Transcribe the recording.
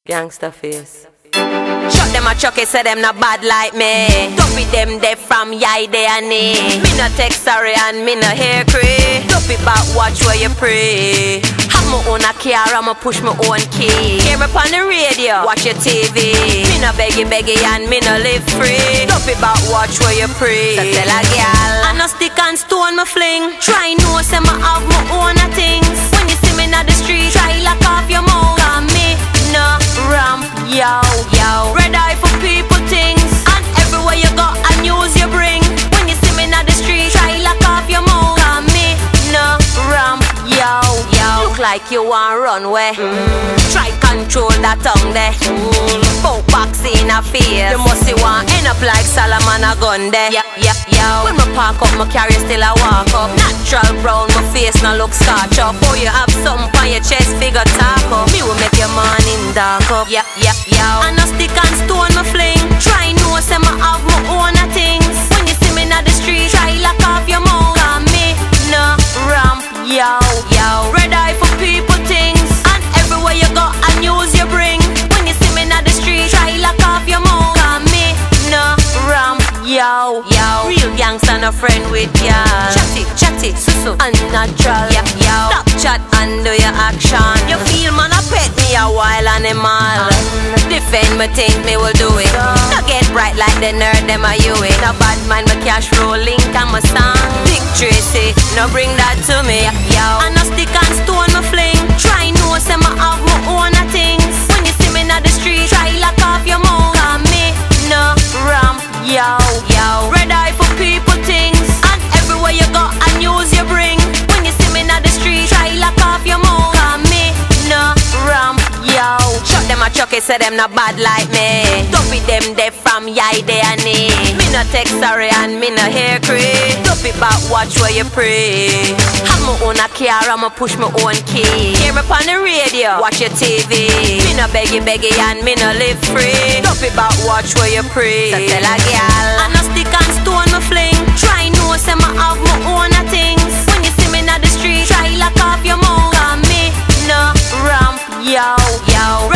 Gangsta face. Shot them a chuck it, say them not bad like me. Dumpy them they from yai they and me. Me no text sorry and me no hair cray. Dumpy back watch where you pray. Have my own a car, I'ma push my own key. Hear me on the radio, watch your TV. Me no beggy and me no live free. Dumpy back watch where you pray. So tell a girl, I no stick and stone me fling. Try know say me have my own a things. When you see me in the street, try lock off your mouth. Cause me no ramp, yo. Red eye for people things. And everywhere you go, and news you bring. When you see me in the street, try lock off your mouth. Cause me no ramp, yo. Look like you want runway. Try control that tongue there. Poke box in a face. You must see one end up like Solomon a gun there. When me park up, my carry still a walk up. Natural brown, my face no look scotch up. Oh, you have something on your chest, figure talk up. Me will make your morning dark up. And no stick and stone me fling. Try know say me have my own a things. When you see me in the street, try lock off your mouth. Cause me no ramp, yo. Red eye for people things. And everywhere you go, and news you bring. When you see me in the street, try lock off your mouth. Cause me no ramp, yo. Real gangsta no friend with ya. Chatty, susu, unnatural. Stop chat and do your action. You feel man a pet me a wild animal. Defend me think me will do it. No get bright like the nerd them a you it. No bad man me cash rolling and my song. Dick Tracy, no bring that to me. And no stick and stone me fling. Try know say me have my own a things. When you see me in the street, try lock off your mouth. Cause me no ramp, yo. Red eye for people things. And everywhere you go, and news you bring. When you see me in the street, try lock off your mouth. Cause me no ramp, yo. Shot them a chuck it, say them not bad like me. Dumpy them they from yai they and me. Me no text sorry and me no hair cray. Dumpy back watch where you pray. Have my own a car, I'ma push my own key. Hear me on the radio, watch your TV. Me no beggy and me no live free. Dumpy back watch where you pray. So tell a girl, I no stick and stone me fling. Try know say me have my own a things. When you see me in the street, try lock off your mouth. Cause me no ramp, yo.